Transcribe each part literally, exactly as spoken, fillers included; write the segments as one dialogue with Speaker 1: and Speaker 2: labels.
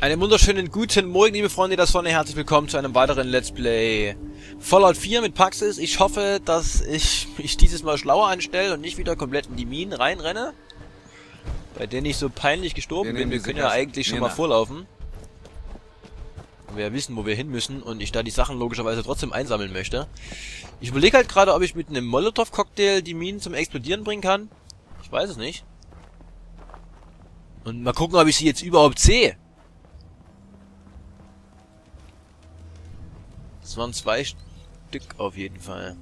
Speaker 1: Einen wunderschönen guten Morgen, liebe Freunde der Sonne. Herzlich willkommen zu einem weiteren Let's Play Fallout vier mit Paxis. Ich hoffe, dass ich mich dieses Mal schlauer anstelle und nicht wieder komplett in die Minen reinrenne, bei denen ich so peinlich gestorben bin. Wir können ja eigentlich schon mal vorlaufen. Wir ja wissen, wo wir hin müssen und ich da die Sachen logischerweise trotzdem einsammeln möchte. Ich überlege halt gerade, ob ich mit einem Molotow-Cocktail die Minen zum Explodieren bringen kann. Ich weiß es nicht. Und mal gucken, ob ich sie jetzt überhaupt sehe. Es waren zwei Stück auf jeden Fall.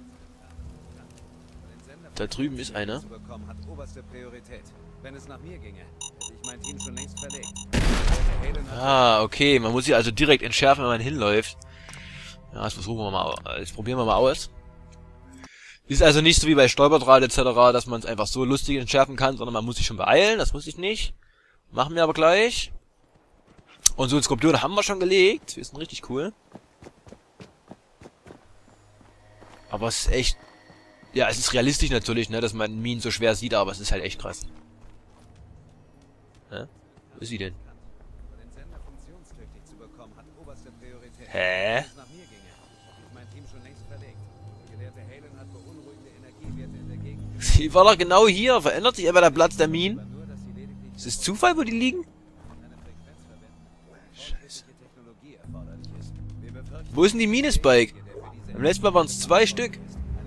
Speaker 1: Da drüben ist eine. Ah, okay. Man muss sie also direkt entschärfen, wenn man hinläuft. Ja, das versuchen wir mal. Das probieren wir mal aus. Ist also nicht so wie bei Stolperdraht et cetera, dass man es einfach so lustig entschärfen kann, sondern man muss sich schon beeilen. Das muss ich nicht. Machen wir aber gleich. Und so einen Skorpion haben wir schon gelegt. Die sind richtig cool. Aber es ist echt... Ja, es ist realistisch natürlich, ne, dass man Minen so schwer sieht, aber es ist halt echt krass. Hä? Wo ist sie denn? Hä? Sie war doch genau hier. Verändert sich einfach der Platz der Minen? Ist es Zufall, wo die liegen? Scheiße. Wo ist denn die Mine, Spike? Beim letzten Mal waren es zwei Stück.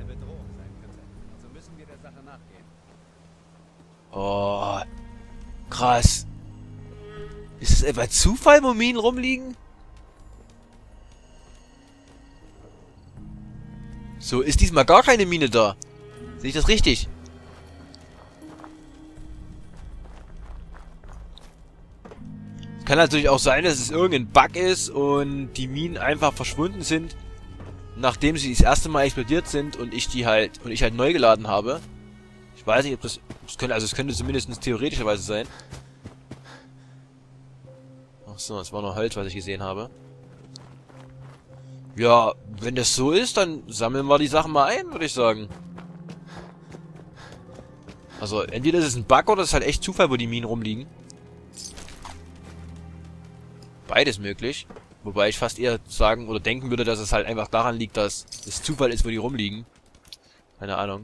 Speaker 1: Oh, krass. Ist es etwa Zufall, wo Minen rumliegen? So, ist diesmal gar keine Mine da. Sehe ich das richtig? Es kann natürlich auch sein, dass es irgendein Bug ist und die Minen einfach verschwunden sind, nachdem sie das erste Mal explodiert sind und ich die halt und ich halt neu geladen habe. Ich weiß nicht, ob das, das könnte, also es könnte zumindest theoretischerweise sein. Ach so, das war nur Holz, was ich gesehen habe. Ja, wenn das so ist, dann sammeln wir die Sachen mal ein, würde ich sagen. Also entweder ist es ein Bug oder es ist halt echt Zufall, wo die Minen rumliegen. Beides möglich. Wobei ich fast eher sagen oder denken würde, dass es halt einfach daran liegt, dass es Zufall ist, wo die rumliegen. Keine Ahnung.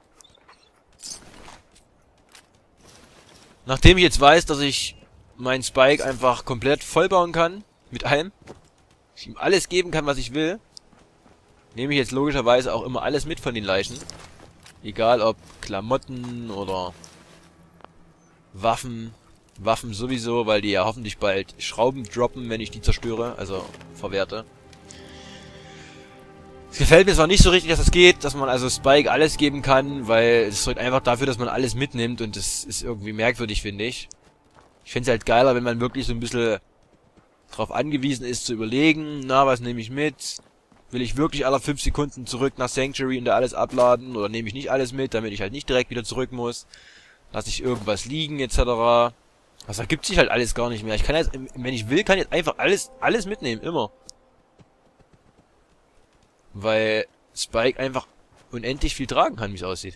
Speaker 1: Nachdem ich jetzt weiß, dass ich meinen Spike einfach komplett vollbauen kann, mit allem, ich ihm alles geben kann, was ich will, nehme ich jetzt logischerweise auch immer alles mit von den Leichen. Egal ob Klamotten oder Waffen. Waffen sowieso, weil die ja hoffentlich bald Schrauben droppen, wenn ich die zerstöre, also verwerte. Es gefällt mir zwar nicht so richtig, dass das geht, dass man also Spike alles geben kann, weil es sorgt einfach dafür, dass man alles mitnimmt und das ist irgendwie merkwürdig, finde ich. Ich finde es halt geiler, wenn man wirklich so ein bisschen darauf angewiesen ist, zu überlegen, na, was nehme ich mit? Will ich wirklich alle fünf Sekunden zurück nach Sanctuary und da alles abladen oder nehme ich nicht alles mit, damit ich halt nicht direkt wieder zurück muss? Lasse ich irgendwas liegen, et cetera. Das ergibt sich halt alles gar nicht mehr. Ich kann jetzt, wenn ich will, kann ich jetzt einfach alles, alles mitnehmen, immer. Weil Spike einfach unendlich viel tragen kann, wie es aussieht.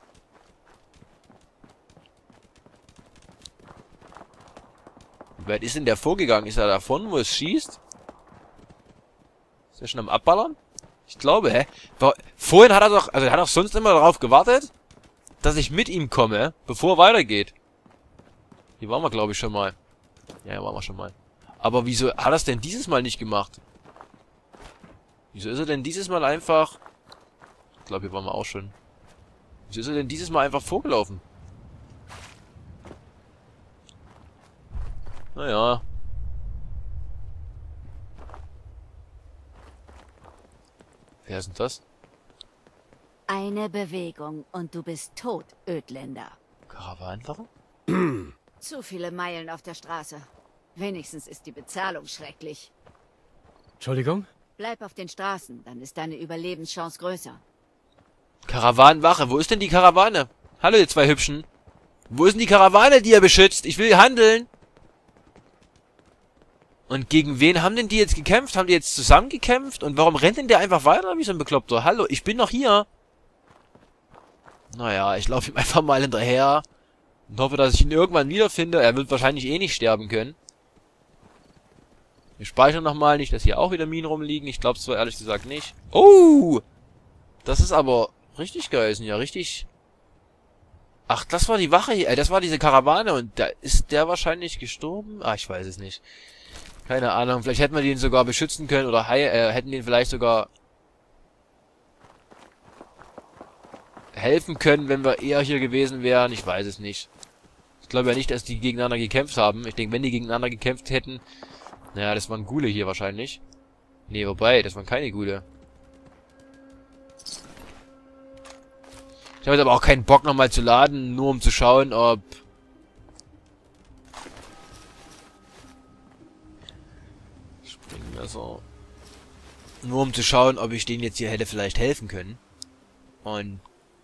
Speaker 1: Wie weit ist denn der vorgegangen? Ist er davon, wo es schießt? Ist er schon am Abballern? Ich glaube, hä? Vorhin hat er doch, also er hat auch sonst immer darauf gewartet, dass ich mit ihm komme, bevor er weitergeht. Hier waren wir, glaube ich, schon mal. Ja, hier waren wir schon mal. Aber wieso hat er es denn dieses Mal nicht gemacht? Wieso ist er denn dieses Mal einfach... Ich glaube, hier waren wir auch schon. Wieso ist er denn dieses Mal einfach vorgelaufen? Naja. Wer ist denn das?
Speaker 2: Eine Bewegung und du bist tot, Ödländer.
Speaker 1: Karawanenwache?
Speaker 2: Zu viele Meilen auf der Straße. Wenigstens ist die Bezahlung schrecklich.
Speaker 3: Entschuldigung?
Speaker 2: Bleib auf den Straßen, dann ist deine Überlebenschance größer.
Speaker 1: Karawanenwache, wo ist denn die Karawane? Hallo, ihr zwei Hübschen. Wo ist denn die Karawane, die ihr beschützt? Ich will handeln. Und gegen wen haben denn die jetzt gekämpft? Haben die jetzt zusammen gekämpft? Und warum rennt denn der einfach weiter wie so ein Bekloppter? Hallo, ich bin noch hier. Naja, ich laufe ihm einfach mal hinterher. Und hoffe, dass ich ihn irgendwann wiederfinde. Er wird wahrscheinlich eh nicht sterben können. Wir speichern nochmal, nicht, dass hier auch wieder Minen rumliegen. Ich glaube zwar ehrlich gesagt nicht. Oh! Das ist aber richtig geil. Sind ja richtig... Ach, das war die Wache hier. Äh, das war diese Karawane. Und da ist der wahrscheinlich gestorben? Ah, ich weiß es nicht. Keine Ahnung. Vielleicht hätten wir den sogar beschützen können. Oder heil, äh, hätten den vielleicht sogar... helfen können, wenn wir eher hier gewesen wären. Ich weiß es nicht. Ich glaube ja nicht, dass die gegeneinander gekämpft haben. Ich denke, wenn die gegeneinander gekämpft hätten... Naja, das waren Ghule hier wahrscheinlich. Nee, wobei, das waren keine Ghule. Ich habe jetzt aber auch keinen Bock nochmal zu laden, nur um zu schauen, ob... Springmesser. Nur um zu schauen, ob ich denen jetzt hier hätte vielleicht helfen können. Und...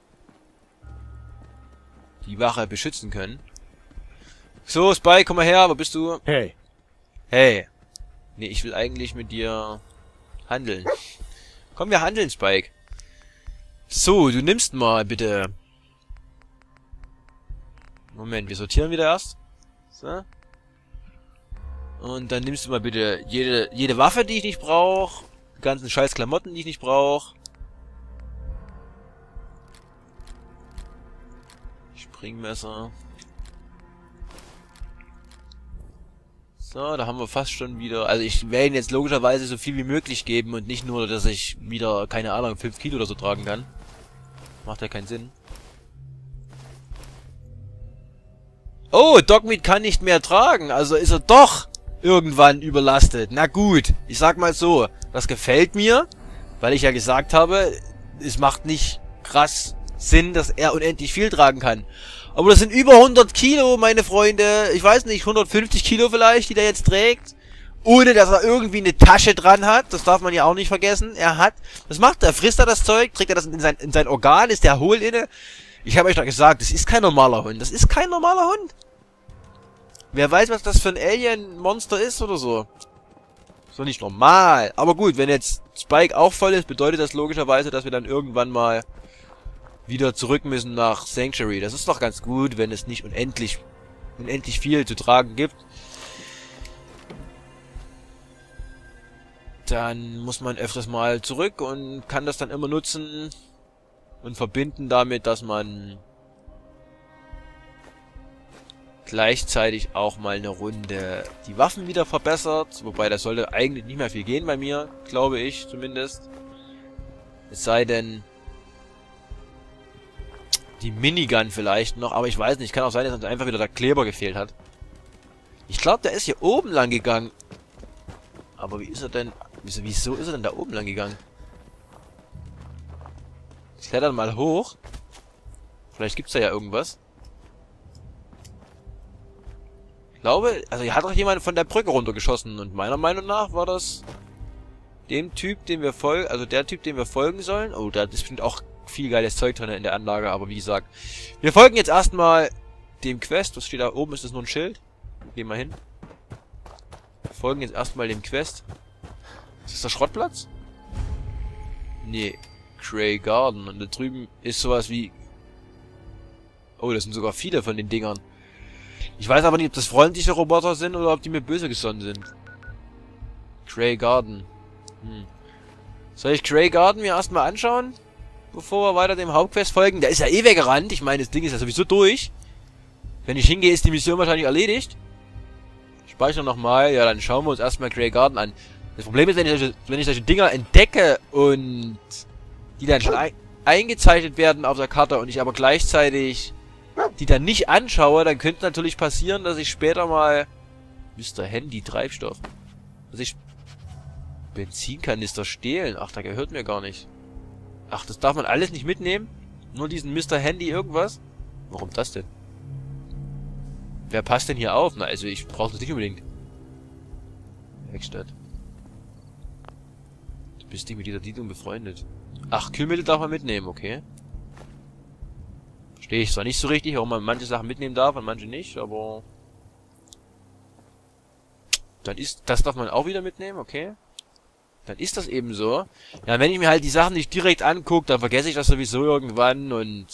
Speaker 1: die Wache beschützen können. So, Spike, komm mal her, wo bist du?
Speaker 3: Hey.
Speaker 1: Hey. Nee, ich will eigentlich mit dir handeln. Komm, wir handeln, Spike. So, du nimmst mal bitte... Moment, wir sortieren wieder erst. So. Und dann nimmst du mal bitte jede, jede Waffe, die ich nicht brauche. Die ganzen scheiß Klamotten, die ich nicht brauche. Springmesser. So, da haben wir fast schon wieder... Also ich werde ihn jetzt logischerweise so viel wie möglich geben und nicht nur, dass ich wieder, keine Ahnung, fünf Kilo oder so tragen kann. Macht ja keinen Sinn. Oh, Dogmeat kann nicht mehr tragen. Also ist er doch irgendwann überlastet. Na gut, ich sag mal so. Das gefällt mir, weil ich ja gesagt habe, es macht nicht krass Sinn, dass er unendlich viel tragen kann. Aber das sind über hundert Kilo, meine Freunde. Ich weiß nicht, hundertfünfzig Kilo vielleicht, die der jetzt trägt. Ohne, dass er irgendwie eine Tasche dran hat. Das darf man ja auch nicht vergessen. Er hat... Was macht er? Frisst er das Zeug? Trägt er das in sein, in sein Organ? Ist der hohl inne? Ich habe euch doch gesagt, das ist kein normaler Hund. Das ist kein normaler Hund. Wer weiß, was das für ein Alien-Monster ist oder so. Ist doch nicht normal. Aber gut, wenn jetzt Spike auch voll ist, bedeutet das logischerweise, dass wir dann irgendwann mal... wieder zurück müssen nach Sanctuary. Das ist doch ganz gut, wenn es nicht unendlich unendlich viel zu tragen gibt. Dann muss man öfters mal zurück und kann das dann immer nutzen und verbinden damit, dass man gleichzeitig auch mal eine Runde die Waffen wieder verbessert. Wobei, das sollte eigentlich nicht mehr viel gehen bei mir, glaube ich zumindest. Es sei denn... die Minigun vielleicht noch, aber ich weiß nicht. Kann auch sein, dass uns einfach wieder der Kleber gefehlt hat. Ich glaube, der ist hier oben lang gegangen. Aber wie ist er denn... Wieso, wieso ist er denn da oben lang gegangen? Ich kletter mal hoch. Vielleicht gibt's da ja irgendwas. Ich glaube, also hier hat doch jemand von der Brücke runtergeschossen. Und meiner Meinung nach war das dem Typ, dem wir folgen... Also der Typ, dem wir folgen sollen. Oh, da ist bestimmt auch... viel geiles Zeug drin in der Anlage, aber wie gesagt, wir folgen jetzt erstmal dem Quest. Was steht da oben? Ist das nur ein Schild? Gehen wir hin. Wir folgen jetzt erstmal dem Quest. Ist das der Schrottplatz? Nee. Grey Garden. Und da drüben ist sowas wie... Oh, das sind sogar viele von den Dingern. Ich weiß aber nicht, ob das freundliche Roboter sind oder ob die mir böse gesonnen sind. Grey Garden. Hm. Soll ich Grey Garden mir erstmal anschauen? Bevor wir weiter dem Hauptquest folgen. Der ist ja eh weggerannt. Ich meine, das Ding ist ja sowieso durch. Wenn ich hingehe, ist die Mission wahrscheinlich erledigt. Speichern nochmal. Ja, dann schauen wir uns erstmal Grey Garden an. Das Problem ist, wenn ich solche, wenn ich solche Dinger entdecke und die dann schon ein, eingezeichnet werden auf der Karte und ich aber gleichzeitig die dann nicht anschaue, dann könnte natürlich passieren, dass ich später mal... Mister Handy Treibstoff. Dass ich... Benzinkanister stehlen. Ach, der gehört mir gar nicht. Ach, das darf man alles nicht mitnehmen? Nur diesen Mister Handy irgendwas? Warum das denn? Wer passt denn hier auf? Na, also ich brauche das nicht unbedingt. Werkstatt. Du bist nicht mit dieser Siedlung befreundet. Ach, Kühlmittel darf man mitnehmen, okay. Verstehe ich zwar nicht so richtig, warum man manche Sachen mitnehmen darf und manche nicht, aber... Dann ist... Das darf man auch wieder mitnehmen, okay. Dann ist das eben so. Ja, wenn ich mir halt die Sachen nicht direkt angucke, dann vergesse ich das sowieso irgendwann und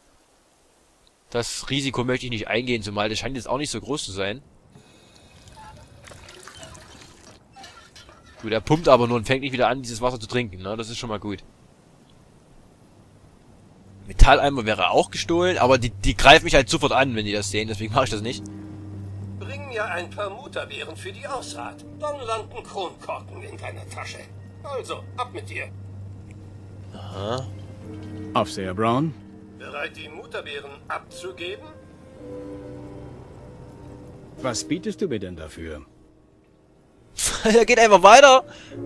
Speaker 1: das Risiko möchte ich nicht eingehen, zumal das scheint jetzt auch nicht so groß zu sein. Gut, er pumpt aber nur und fängt nicht wieder an, dieses Wasser zu trinken, ne? Das ist schon mal gut. Metalleimer wäre auch gestohlen, aber die, die greifen mich halt sofort an, wenn die das sehen, deswegen mache ich das nicht.
Speaker 4: Bring mir ein paar Mutterbeeren für die Aussaat. Dann landen Kronkorken in deiner Tasche. Also, ab mit dir.
Speaker 1: Aha.
Speaker 3: Aufseher Brown?
Speaker 4: Bereit, die Mutterbeeren abzugeben?
Speaker 3: Was bietest du mir denn dafür?
Speaker 1: Er geht einfach weiter.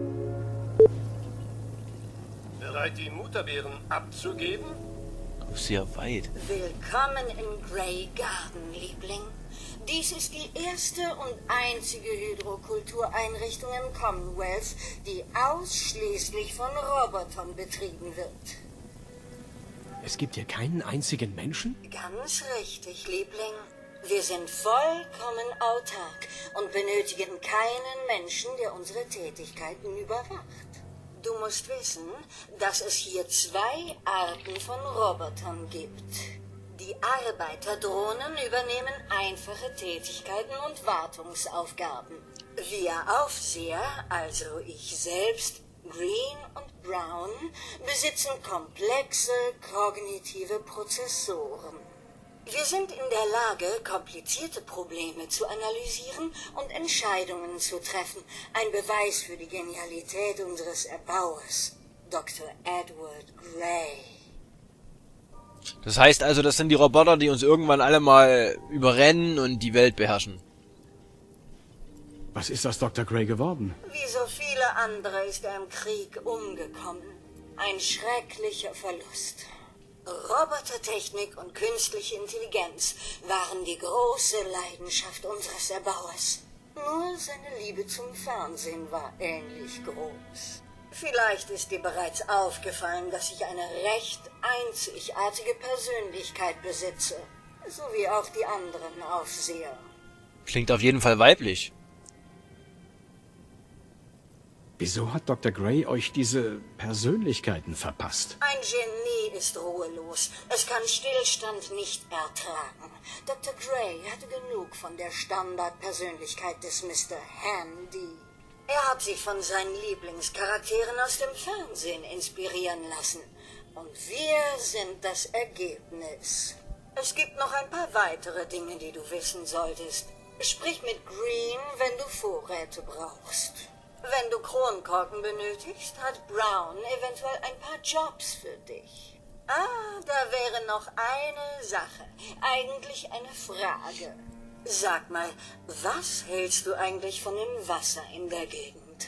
Speaker 4: Bereit, die Mutterbeeren abzugeben?
Speaker 1: Oh, sehr weit.
Speaker 5: Willkommen im Grey Garden, Liebling. Dies ist die erste und einzige Hydrokultureinrichtung im Commonwealth, die ausschließlich von Robotern betrieben wird.
Speaker 3: Es gibt hier keinen einzigen Menschen?
Speaker 5: Ganz richtig, Liebling. Wir sind vollkommen autark und benötigen keinen Menschen, der unsere Tätigkeiten überwacht. Du musst wissen, dass es hier zwei Arten von Robotern gibt. Die Arbeiterdrohnen übernehmen einfache Tätigkeiten und Wartungsaufgaben. Wir Aufseher, also ich selbst, Green und Brown, besitzen komplexe kognitive Prozessoren. Wir sind in der Lage, komplizierte Probleme zu analysieren und Entscheidungen zu treffen. Ein Beweis für die Genialität unseres Erbauers, Doktor Edward Grey.
Speaker 1: Das heißt also, das sind die Roboter, die uns irgendwann alle mal überrennen und die Welt beherrschen.
Speaker 3: Was ist aus Doktor Grey geworden?
Speaker 5: Wie so viele andere ist er im Krieg umgekommen. Ein schrecklicher Verlust. Robotertechnik und künstliche Intelligenz waren die große Leidenschaft unseres Erbauers. Nur seine Liebe zum Fernsehen war ähnlich groß. Vielleicht ist dir bereits aufgefallen, dass ich eine recht einzigartige Persönlichkeit besitze. So wie auch die anderen Aufseher.
Speaker 1: Klingt auf jeden Fall weiblich.
Speaker 3: Wieso hat Doktor Grey euch diese Persönlichkeiten verpasst?
Speaker 5: Ein Genie ist ruhelos. Es kann Stillstand nicht ertragen. Doktor Grey hatte genug von der Standardpersönlichkeit des Mister Handy. Er hat sich von seinen Lieblingscharakteren aus dem Fernsehen inspirieren lassen. Und wir sind das Ergebnis. Es gibt noch ein paar weitere Dinge, die du wissen solltest. Sprich mit Green, wenn du Vorräte brauchst. Wenn du Kronkorken benötigst, hat Brown eventuell ein paar Jobs für dich. Ah, da wäre noch eine Sache. Eigentlich eine Frage. Sag mal, was hältst du eigentlich von dem Wasser in der Gegend?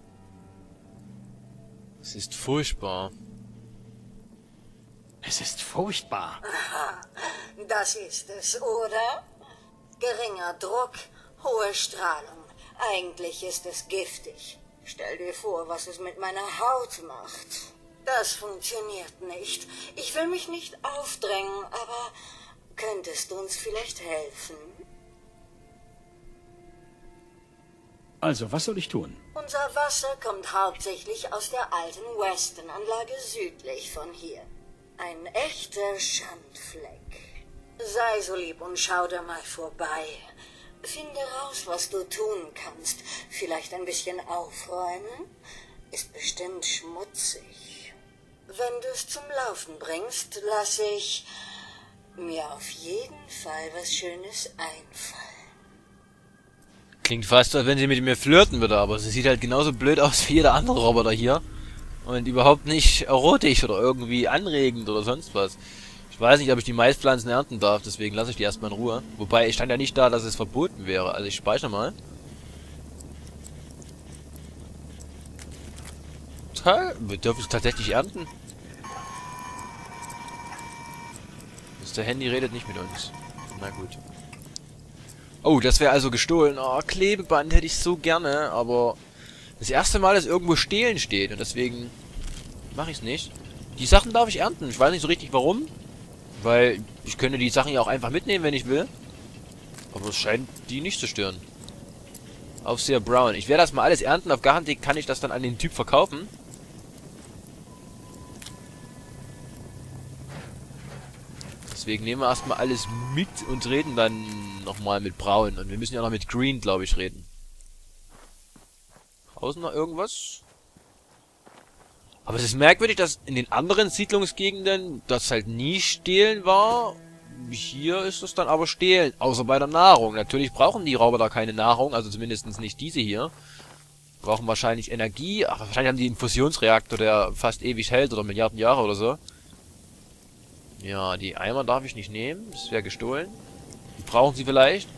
Speaker 1: Es ist furchtbar.
Speaker 3: Es ist furchtbar.
Speaker 5: Aha, das ist es, oder? Geringer Druck, hohe Strahlung. Eigentlich ist es giftig. Stell dir vor, was es mit meiner Haut macht. Das funktioniert nicht. Ich will mich nicht aufdrängen, aber könntest du uns vielleicht helfen?
Speaker 3: Also, was soll ich tun?
Speaker 5: Unser Wasser kommt hauptsächlich aus der alten Weston-Anlage südlich von hier. Ein echter Schandfleck. Sei so lieb und schau da mal vorbei. Finde raus, was du tun kannst. Vielleicht ein bisschen aufräumen? Ist bestimmt schmutzig. Wenn du es zum Laufen bringst, lasse ich mir auf jeden Fall was Schönes einfallen.
Speaker 1: Klingt fast, als wenn sie mit mir flirten würde, aber sie sieht halt genauso blöd aus wie jeder andere Roboter hier. Und überhaupt nicht erotisch oder irgendwie anregend oder sonst was. Ich weiß nicht, ob ich die Maispflanzen ernten darf, deswegen lasse ich die erstmal in Ruhe. Wobei, ich stand ja nicht da, dass es verboten wäre. Also ich speichere mal. Toll, wir dürfen es tatsächlich ernten. Mister Handy redet nicht mit uns. Na gut. Oh, das wäre also gestohlen. Oh, Klebeband hätte ich so gerne, aber das erste Mal, dass irgendwo stehlen steht und deswegen mache ich es nicht. Die Sachen darf ich ernten. Ich weiß nicht so richtig warum. Weil ich könnte die Sachen ja auch einfach mitnehmen, wenn ich will. Aber es scheint die nicht zu stören. Aufseher Brown. Ich werde das mal alles ernten. Auf Garantie kann ich das dann an den Typ verkaufen. Deswegen nehmen wir erstmal alles mit und reden dann nochmal mit Brown. Und wir müssen ja noch mit Green, glaube ich, reden. Draußen noch irgendwas? Aber es ist merkwürdig, dass in den anderen Siedlungsgegenden das halt nie Stehlen war. Hier ist es dann aber Stehlen, außer bei der Nahrung. Natürlich brauchen die Roboter keine Nahrung, also zumindest nicht diese hier. Brauchen wahrscheinlich Energie. Ach, wahrscheinlich haben die einen Fusionsreaktor, der fast ewig hält oder Milliarden Jahre oder so. Ja, die Eimer darf ich nicht nehmen. Das wäre gestohlen. Die brauchen sie vielleicht.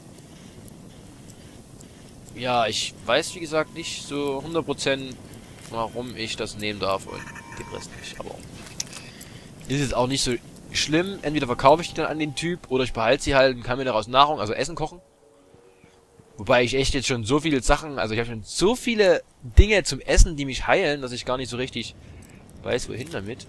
Speaker 1: Ja, ich weiß wie gesagt nicht so hundert Prozent, warum ich das nehmen darf und den Rest nicht. Aber ist jetzt auch nicht so schlimm. Entweder verkaufe ich die dann an den Typ oder ich behalte sie halt und kann mir daraus Nahrung, also Essen kochen. Wobei ich echt jetzt schon so viele Sachen, also ich habe schon so viele Dinge zum Essen, die mich heilen, dass ich gar nicht so richtig weiß, wohin damit.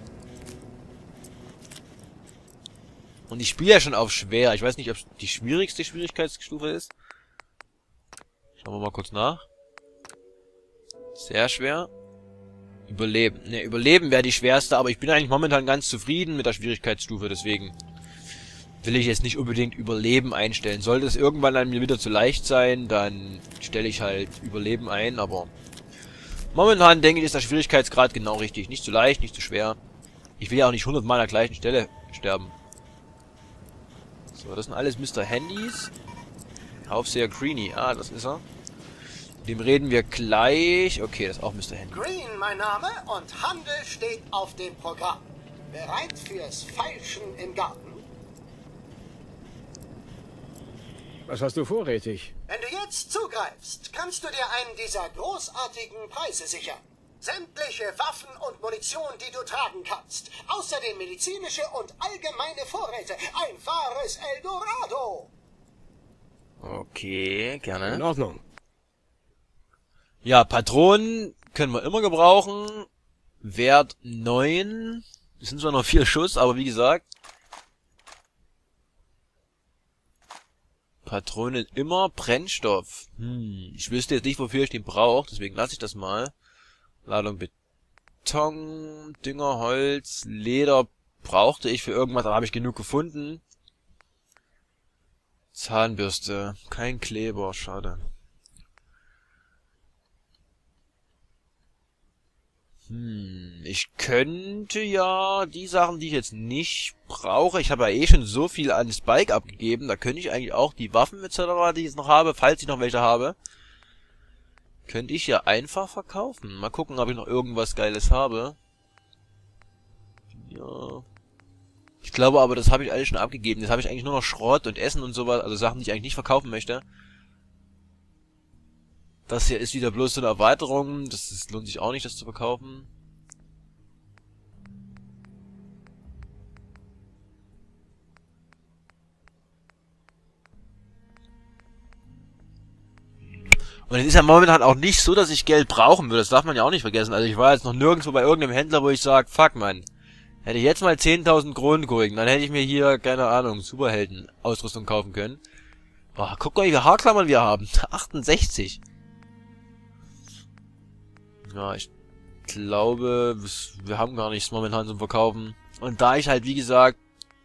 Speaker 1: Und ich spiele ja schon auf schwer. Ich weiß nicht, ob es die schwierigste Schwierigkeitsstufe ist. Schauen wir mal kurz nach. Sehr schwer. Überleben. Ne, Überleben wäre die schwerste, aber ich bin eigentlich momentan ganz zufrieden mit der Schwierigkeitsstufe, deswegen will ich jetzt nicht unbedingt Überleben einstellen. Sollte es irgendwann dann mir wieder zu leicht sein, dann stelle ich halt Überleben ein, aber momentan denke ich, ist der Schwierigkeitsgrad genau richtig. Nicht zu leicht, nicht zu schwer. Ich will ja auch nicht hundertmal an der gleichen Stelle sterben. So, das sind alles Mister Handys. Aufseher Greenie, ah, das ist er. Mit dem reden wir gleich. Okay, das ist auch Mister Handy.
Speaker 6: Green, mein Name, und Handel steht auf dem Programm. Bereit fürs Feilschen im Garten?
Speaker 3: Was hast du vorrätig?
Speaker 6: Wenn du jetzt zugreifst, kannst du dir einen dieser großartigen Preise sichern. Sämtliche Waffen und Munition, die du tragen kannst. Außerdem medizinische und allgemeine Vorräte. Ein wahres Eldorado.
Speaker 1: Okay, gerne.
Speaker 3: In Ordnung.
Speaker 1: Ja, Patronen können wir immer gebrauchen. Wert neun. Das sind zwar noch vier Schuss, aber wie gesagt. Patronen immer. Brennstoff. Hm, ich wüsste jetzt nicht, wofür ich den brauche, deswegen lasse ich das mal. Ladung Beton, Dünger, Holz, Leder brauchte ich für irgendwas, aber habe ich genug gefunden. Zahnbürste, kein Kleber, schade. Hm, ich könnte ja die Sachen, die ich jetzt nicht brauche, ich habe ja eh schon so viel an Spike abgegeben, da könnte ich eigentlich auch die Waffen et cetera, die ich jetzt noch habe, falls ich noch welche habe, könnte ich ja einfach verkaufen. Mal gucken, ob ich noch irgendwas Geiles habe. Ja. Ich glaube aber, das habe ich alles schon abgegeben. Jetzt habe ich eigentlich nur noch Schrott und Essen und sowas, also Sachen, die ich eigentlich nicht verkaufen möchte. Das hier ist wieder bloß so eine Erweiterung. Das, das lohnt sich auch nicht, das zu verkaufen. Und es ist ja momentan auch nicht so, dass ich Geld brauchen würde. Das darf man ja auch nicht vergessen. Also ich war jetzt noch nirgendwo bei irgendeinem Händler, wo ich sage, fuck man, hätte ich jetzt mal zehntausend Kronen kriegen, dann hätte ich mir hier, keine Ahnung, Superhelden-Ausrüstung kaufen können. Boah, guck mal, wie viele Haarklammern wir haben. achtundsechzig. Ja, ich glaube, wir haben gar nichts momentan zum Verkaufen. Und da ich halt, wie gesagt,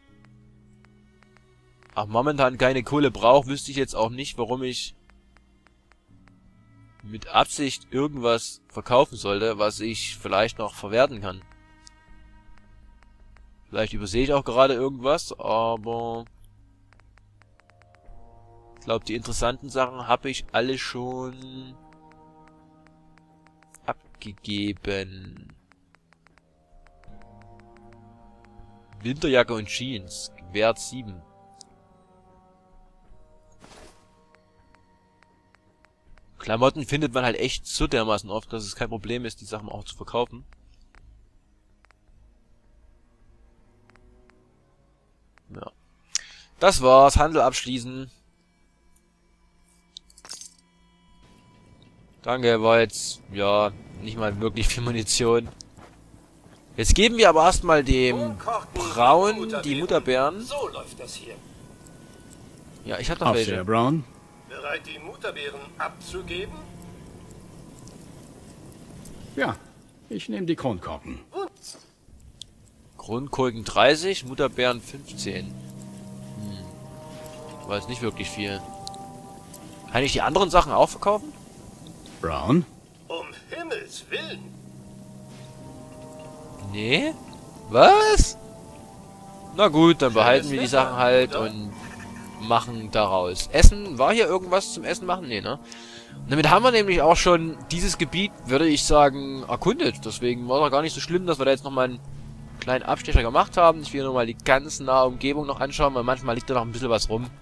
Speaker 1: auch momentan keine Kohle brauche, wüsste ich jetzt auch nicht, warum ich mit Absicht irgendwas verkaufen sollte, was ich vielleicht noch verwerten kann. Vielleicht übersehe ich auch gerade irgendwas, aber ich glaube, die interessanten Sachen habe ich alle schon abgegeben. Winterjacke und Jeans, Wert sieben. Klamotten findet man halt echt so dermaßen oft, dass es kein Problem ist, die Sachen auch zu verkaufen. Ja. Das war's. Handel abschließen. Danke, war jetzt, ja, nicht mal wirklich viel Munition. Jetzt geben wir aber erstmal dem Braun die Mutterbären.
Speaker 4: So läuft das hier.
Speaker 1: Ja, ich hab noch
Speaker 3: Aufseher
Speaker 1: welche.
Speaker 3: Brown.
Speaker 4: Bereit, die Mutterbeeren abzugeben?
Speaker 3: Ja, ich nehme die Kronkorken.
Speaker 1: Grundkolken dreißig, Mutterbären fünfzehn. Hm. War jetzt nicht wirklich viel. Kann ich die anderen Sachen auch verkaufen?
Speaker 3: Brown?
Speaker 4: Um Himmels Willen.
Speaker 1: Nee? Was? Na gut, dann behalten wir die Sachen halt und machen daraus. Essen? War hier irgendwas zum Essen machen? Nee, ne? Und damit haben wir nämlich auch schon dieses Gebiet, würde ich sagen, erkundet. Deswegen war es auch gar nicht so schlimm, dass wir da jetzt nochmal einen kleinen Abstecher gemacht haben. Ich will nochmal die ganze nahe Umgebung noch anschauen, weil manchmal liegt da noch ein bisschen was rum.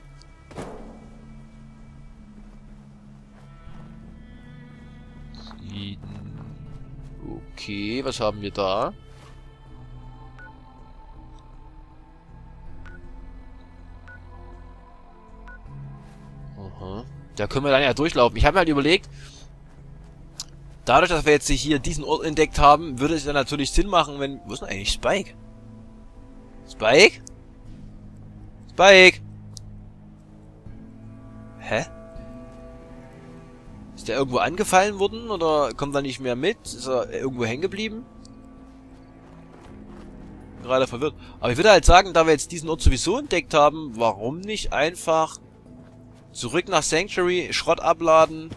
Speaker 1: Okay, was haben wir da? Aha. Da können wir dann ja durchlaufen. Ich habe mir halt überlegt, dadurch, dass wir jetzt hier diesen Ort entdeckt haben, würde es ja natürlich Sinn machen, wenn... Wo ist denn eigentlich Spike? Spike? Spike? Hä? Ist der irgendwo angefallen worden oder kommt er nicht mehr mit? Ist er irgendwo hängen geblieben? Gerade verwirrt. Aber ich würde halt sagen, da wir jetzt diesen Ort sowieso entdeckt haben, warum nicht einfach zurück nach Sanctuary, Schrott abladen.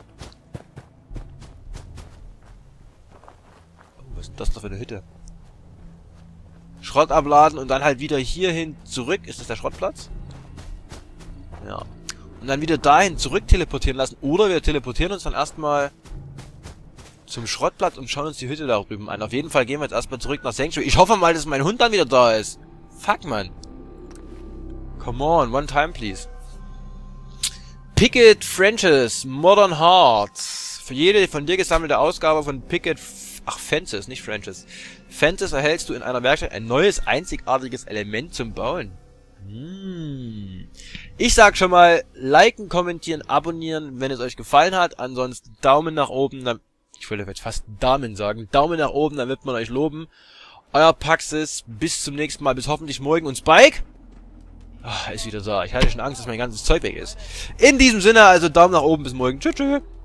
Speaker 1: Oh, was ist denn das da für eine Hütte? Schrott abladen und dann halt wieder hierhin zurück. Ist das der Schrottplatz? Ja. Und dann wieder dahin zurück teleportieren lassen. Oder wir teleportieren uns dann erstmal zum Schrottplatz und schauen uns die Hütte da drüben an. Auf jeden Fall gehen wir jetzt erstmal zurück nach Sanctuary. Ich hoffe mal, dass mein Hund dann wieder da ist. Fuck, man. Come on, one time, please. Picket Frenches, Modern Hearts. Für jede von dir gesammelte Ausgabe von Picket... Ach, Fences, nicht Frenches. Fences erhältst du in einer Werkstatt ein neues, einzigartiges Element zum Bauen. Hm. Ich sag schon mal, liken, kommentieren, abonnieren, wenn es euch gefallen hat. Ansonsten Daumen nach oben. Dann, ich wollte jetzt fast Daumen sagen. Daumen nach oben, dann wird man euch loben. Euer Paxis. Bis zum nächsten Mal. Bis hoffentlich morgen. Und Spike? Ach, ist wieder da. Ich hatte schon Angst, dass mein ganzes Zeug weg ist. In diesem Sinne, also Daumen nach oben. Bis morgen. Tschüss, tschüss.